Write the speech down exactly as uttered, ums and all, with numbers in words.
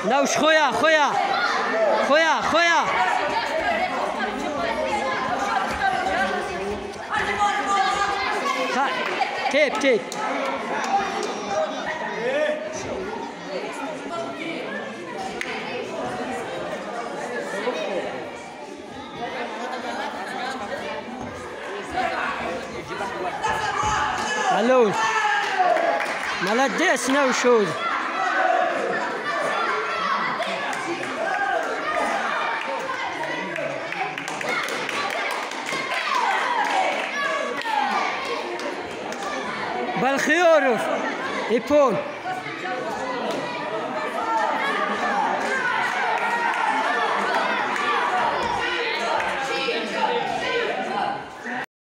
نوش خويا خويا خويا خويا تيب تيب مالوش مالا ديس نوشوز بالخيور يبون